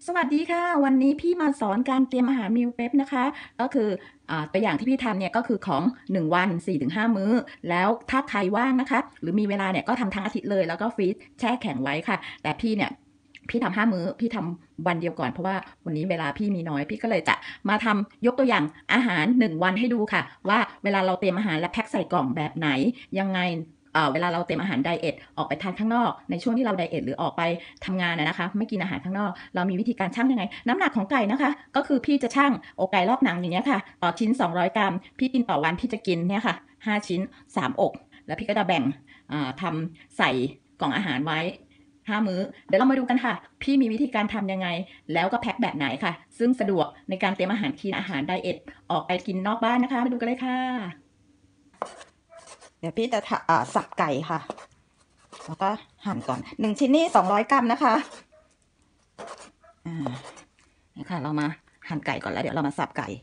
สวัสดีค่ะวันนี้พี่มาสอนการเตรียมอาหารมีลเ r ร p นะคะก็คือตัวอย่างที่พี่ทำเนี่ยก็คือของ1วัน4-5มื้อแล้วถ้าใครว่างนะคะหรือมีเวลาเนี่ยก็ทำทั้งอาทิตย์เลยแล้วก็ฟรีซแช่แข็งไว้ค่ะแต่พี่เนี่ยพี่ทำ5มื้อพี่ทำวันเดียวก่อนเพราะว่าวันนี้เวลาพี่มีน้อยพี่ก็เลยจะมาทำยกตัวอย่างอาหาร1วันให้ดูค่ะว่าเวลาเราเตรียมอาหารและแพ็คใส่กล่องแบบไหนยังไงเวลาเราเตรียมอาหารไดเอทออกไปทานข้างนอกในช่วงที่เราไดเอทหรือออกไปทำงานนะคะไม่กินอาหารข้างนอกเรามีวิธีการชั่งยังไงน้ำหนักของไก่นะคะก็คือพี่จะชั่งอกไก่รอบหนังอย่างเงี้ยค่ะต่อชิ้น200 กรัมพี่กินต่อวันพี่จะกินเนี่ยค่ะ5ชิ้น3อกแล้วพี่ก็จะแบ่งทำใส่กล่องอาหารไว้5 มื้อเดี๋ยวเรามาดูกันค่ะพี่มีวิธีการทำยังไงแล้วก็แพ็คแบบไหนค่ะซึ่งสะดวกในการเตรียมอาหารกินอาหารไดเอทออกไปกินนอกบ้านนะคะมาดูกันเลยค่ะเดี๋ยวพี่จะสับไก่ค่ะแล้วก็หั่นก่อน1ชิ้นนี่200 กรัมนะคะนี่ค่ะเรามาหั่นไก่ก่อนแล้วเดี๋ยวเรามาสับไก่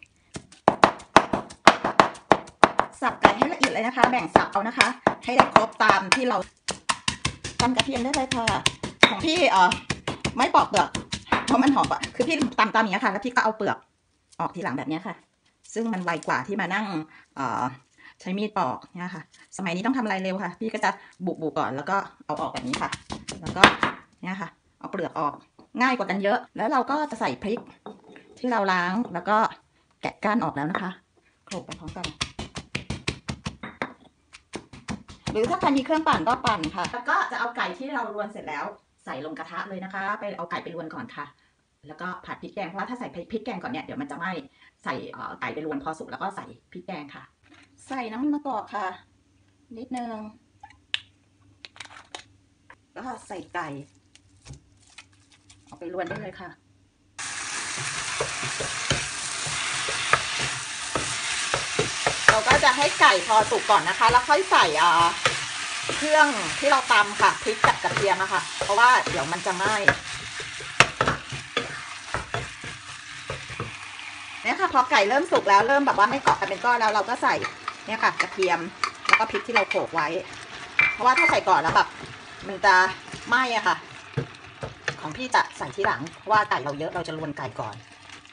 ให้ละเอียดเลยนะคะแบ่งสับเอานะคะให้ได้ครบตามที่เราตำกระเทียมได้เลยค่ะของพี่ไม่ปอกเปลือกเพราะมันหอมอ่ะคือพี่ตำอย่างนี้ค่ะแล้วพี่ก็เอาเปลือกออกทีหลังแบบนี้ค่ะซึ่งมันไวกว่าที่มานั่งใช้มีดปอกเนี่ยค่ะสมัยนี้ต้องทำอะไรเร็วค่ะพี่ก็จะบุก่อนแล้วก็เอาออกแบบนี้ค่ะแล้วก็เนี่ยค่ะเอาเปลือกออกง่ายกว่ากันเยอะแล้วเราก็จะใส่พริกที่เราล้างแล้วก็แกะก้านออกแล้วนะคะโขลกไปพร้อมกันหรือถ้าใครมีเครื่องปั่นก็ปั่นค่ะแล้วก็จะเอาไก่ที่เรารวนเสร็จแล้วใส่ลงกระทะเลยนะคะไปเอาไก่ไปรวนก่อนค่ะแล้วก็ผัดพริกแกงเพราะว่าถ้าใส่พริกแกงก่อนเนี่ยเดี๋ยวมันจะไหม้ใส่ไก่ไปรวนพอสุกแล้วก็ใส่พริกแกงค่ะใส่น้ำมันมะกอกค่ะนิดนึงแล้วก็ใส่ไก่เอาไปรวนได้เลยค่ะเราก็จะให้ไก่พอสุกก่อนนะคะแล้วค่อยใส่เครื่องที่เราตำค่ะพริกกับกระเทียมนะคะเพราะว่าเดี๋ยวมันจะไหม้เนี่ยค่ะพอไก่เริ่มสุกแล้วเริ่มแบบว่าไม่เกาะกันเป็นก้อนแล้วเราก็ใส่เนี่ยค่ะกระเทียมแล้วก็พริกที่เราโขลกไว้เพราะว่าถ้าใส่ก่อนแล้วแบบมันจะไหม้อะค่ะของพี่จะใส่ที่หลังเพราะว่าไก่เราเยอะเราจะรวนไก่ก่อน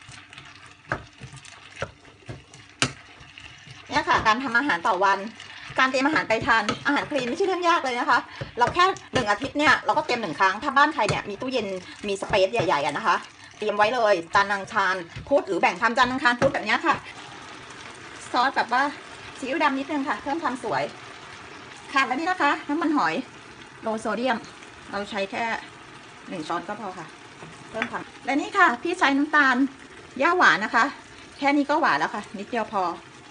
เนี่ยค่ะการทำอาหารต่อวันการเตรียมอาหารไปทานอาหารคลีนไม่ใช่เรื่องยากเลยนะคะเราแค่1 อาทิตย์เนี่ยเราก็เตรียม1 ครั้งถ้าบ้านใครเนี่ยมีตู้เย็นมีสเปซใหญ่ๆนะคะเตรียมไว้เลยจานอังคารพุธหรือแบ่งทำจานอังคารพุธแบบนี้ค่ะซอสแบบว่าซีอิ๊วดำนิดนึงค่ะเพิ่มความสวยค่ะแล้วนี่นะคะน้ำมันหอยโลโซเดียมเราใช้แค่1 ช้อนก็พอค่ะเพิ่มความและนี่ค่ะพี่ใช้น้ำตาลย่าหวานนะคะแค่นี้ก็หวานแล้วค่ะนิดเดียวพอ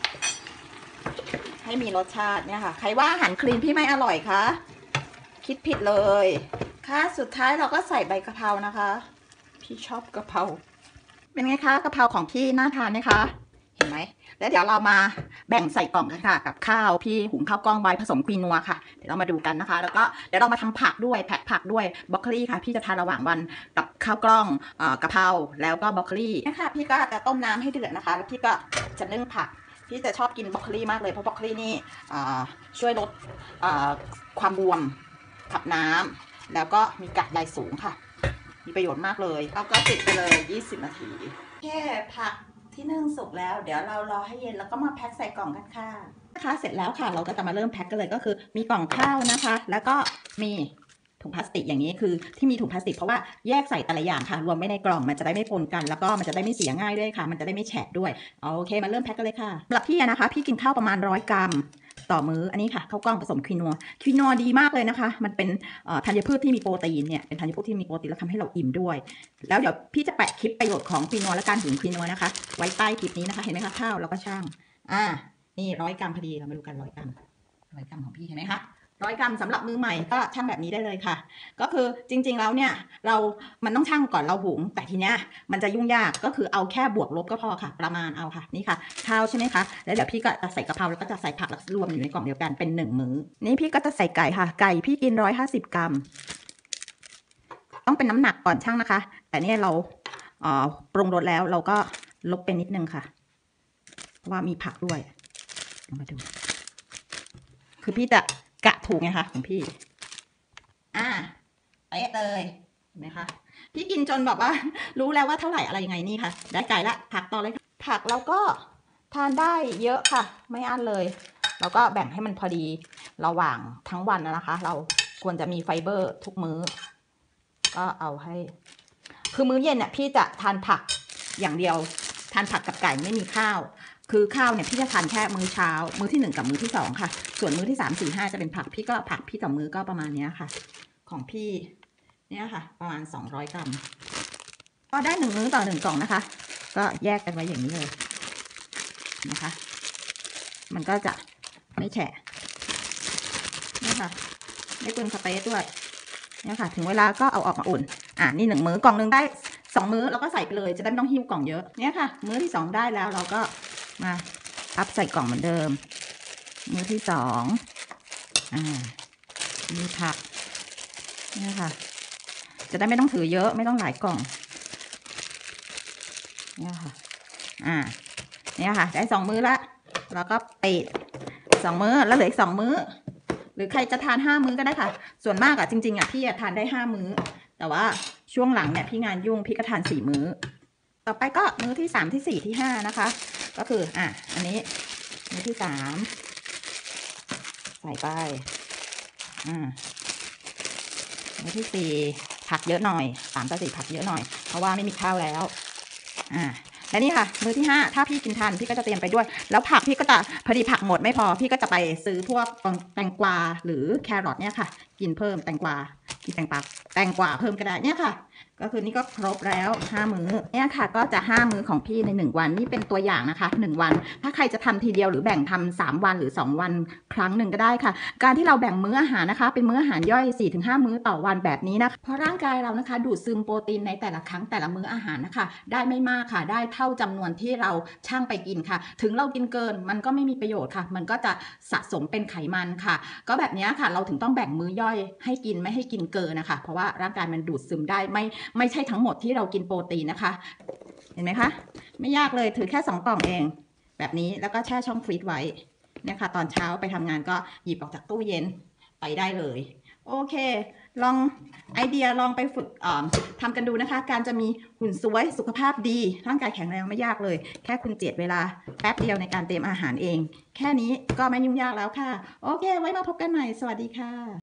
ให้มีรสชาติเนี่ยค่ะใครว่าอาหารคลีนพี่ไม่อร่อยคะคิดผิดเลยค่ะสุดท้ายเราก็ใส่ใบกะเพรานะคะพี่ชอบกะเพราเป็นไงคะกะเพราของพี่น่าทานไหมคะเห็นไหมแล้วเดี๋ยวเรามาแบ่งใส่กล่องกันค่ะกับข้าวพี่หุงข้าวกล้องไว้ผสมควีนัวค่ะเดี๋ยวเรามาดูกันนะคะแล้วก็เดี๋ยวเรามาทำผักด้วยแพ็คผักด้วยบรอกโคลีค่ะพี่จะทานระหว่างวันกับข้าวกล้องกะเพราแล้วก็บรอกโคลีนะคะพี่ก็จะต้มน้ำให้เดือดนะคะแล้วพี่ก็จะนึ่งผักพี่จะชอบกินบรอกโคลีมากเลยเพราะบรอกโคลีนี่ช่วยลดความบวมขับน้ำแล้วก็มีกรดใยสูงค่ะมีประโยชน์มากเลยแล้วก็ติดไปเลย20 นาทีแค่ผักที่นึ่งสุกแล้วเดี๋ยวเรารอให้เย็นแล้วก็มาแพ็คใส่กล่องกันค่ะนะคะเสร็จแล้วค่ะเราก็จะมาเริ่มแพ็คกันเลยก็คือมีกล่องข้าวนะคะแล้วก็มีถุงพลาสติกอย่างนี้คือที่มีถุงพลาสติกเพราะว่าแยกใส่แต่ละอย่างค่ะรวมไว้ในกล่องมันจะได้ไม่ปนกันแล้วก็มันจะได้ไม่เสียง่ายด้วยค่ะมันจะได้ไม่แฉะด้วยโอเคมาเริ่มแพ็คกันเลยค่ะสำหรับพี่นะคะพี่กินข้าวประมาณ100 กรัมต่อมื้ออันนี้ค่ะข้าวกล้องผสมควีนัวดีมากเลยนะคะมันเป็นธัญพืชที่มีโปรตีนเนี่ยเป็นธัญพืชที่มีโปรตีนแล้วทำให้เราอิ่มด้วยแล้วเดี๋ยวพี่จะแปะคลิปประโยชน์ของควีนัวและการหุงควีนัวนะคะไว้ใต้คลิปนี้นะคะเห็นไหมคะข้าวแล้วก็ช่างนี่100 กรัมพอดีเรามาดูกัน100 กรัมของพี่เห็นไหมคะ100 กรัมสำหรับมือใหม่ก็ช่างแบบนี้ได้เลยค่ะก็คือจริงๆแล้วเนี่ยมันต้องช่างก่อนเราหุงแต่ทีเนี้ยมันจะยุ่งยากก็คือเอาแค่บวกลบก็พอค่ะประมาณเอาค่ะนี่ค่ะข้าวใช่ไหมคะแล้วเดี๋ยวพี่ก็จะใส่กะเพราแล้วก็จะใส่ผักแล้วรวมอยู่ในกล่องเดียวกันเป็น1 มื้อนี่พี่ก็จะใส่ไก่ค่ะไก่พี่กิน150 กรัมต้องเป็นน้ำหนักก่อนช่างนะคะแต่เนี่ยเราปรุงรสแล้วเราก็ลบไปนิดนึงค่ะเพราะว่ามีผักด้วยมาดูคือพี่จะกะถูกไงคะของพี่เป๊ะเลยเห็นไหมคะพี่กินจนแบบว่ารู้แล้วว่าเท่าไหร่อะไรยังไงนี่ค่ะได้ไก่ละผักต่อเลยผักเราก็ทานได้เยอะค่ะไม่อั้นเลยเราก็แบ่งให้มันพอดีระหว่างทั้งวันนะคะเราควรจะมีไฟเบอร์ทุกมื้อก็เอาให้คือมื้อเย็นเนี่ยพี่จะทานผักอย่างเดียวทานผักกับไก่ไม่มีข้าวคือข้าวเนี่ยพี่จะทานแค่มื้อเช้ามื้อที่1กับมื้อที่2ค่ะส่วนมื้อที่3 4 5จะเป็นผักพี่ก็ผักพี่ต่อมื้อก็ประมาณนี้ค่ะของพี่เนี่ยค่ะประมาณ200 กรัมก็ได้1 มื้อต่อ1 กล่องนะคะก็แยกกันไว้อย่างนี้เลยนะคะมันก็จะไม่แฉะนี่ค่ะไม่เปลืองสเปซด้วยเนี่ยค่ะถึงเวลาก็เอาออกมาอุ่นนี่1 มื้อกล่องนึงได้2 มื้อแล้วก็ใส่ไปเลยจะได้ไม่ต้องหิ้วกล่องเยอะเนี่ยค่ะมื้อที่2ได้แล้วเราก็มาพับใส่กล่องเหมือนเดิมมื้อที่2มีผักเนี่ยค่ะจะได้ไม่ต้องถือเยอะไม่ต้องหลายกล่องเนี่ยค่ะเนี่ยค่ะได้2 มื้อละแล้วก็ปิด2 มื้อแล้วเหลืออีก2 มื้อหรือใครจะทาน5 มื้อก็ได้ค่ะส่วนมากจริงๆพี่ทานได้5 มื้อแต่ว่าช่วงหลังเนี่ยพี่งานยุ่งพี่ก็ทาน4 มื้อต่อไปก็มื้อที่3ที่4ที่5นะคะก็คืออันนี้มื้อที่3ใส่ไปมื้อที่4ผักเยอะหน่อย3 กับ 4ผักเยอะหน่อยเพราะว่าไม่มีข้าวแล้วและนี่ค่ะมื้อที่5ถ้าพี่กินทันพี่ก็จะเตรียมไปด้วยแล้วผักพี่ก็จะพอดีผักหมดไม่พอพี่ก็จะไปซื้อพวกแตงกวาหรือแครอทเนี่ยค่ะกินเพิ่มแตงกวากินแตงกวาเพิ่มก็ได้เนี่ยค่ะก็คือนี่ก็ครบแล้ว5 มื้อเนี่ยค่ะก็จะ5 มื้อของพี่ใน1 วันนี่เป็นตัวอย่างนะคะ1 วันถ้าใครจะทำทีเดียวหรือแบ่งทำ3 วันหรือ2 วันครั้งหนึ่งก็ได้ค่ะการที่เราแบ่งมื้ออาหารนะคะเป็นมื้ออาหารย่อย 4-5 มื้อต่อวันแบบนี้นะเพราะร่างกายเรานะคะดูดซึมโปรตีนในแต่ละครั้งแต่ละมื้ออาหารนะคะได้ไม่มากค่ะได้เท่าจำนวนที่เราชั่งไปกินค่ะถึงเรากินเกินมันก็ไม่มีประโยชน์ค่ะมันก็จะสะสมเป็นไขมันค่ะก็แบบนี้ค่ะเราถึงต้องแบ่งมื้อย่อยให้กินไม่ให้กินเกินนะคะเพราะว่าร่างกายมันดูดซึมได้ไม่ใช่ทั้งหมดที่เรากินโปรตีนนะคะเห็นไหมคะไม่ยากเลยถือแค่2 กล่องเองแบบนี้แล้วก็แช่ช่องฟรีซไว้เนี่ยค่ะตอนเช้าไปทำงานก็หยิบออกจากตู้เย็นไปได้เลยโอเคลองไอเดียลองไปฝึกทำกันดูนะคะการจะมีหุ่นสวยสุขภาพดีร่างกายแข็งแรงไม่ยากเลยแค่คุณเจียดเวลาแป๊บเดียวในการเตรียมอาหารเองแค่นี้ก็ไม่ยุ่งยากแล้วค่ะโอเคไว้มาพบกันใหม่สวัสดีค่ะ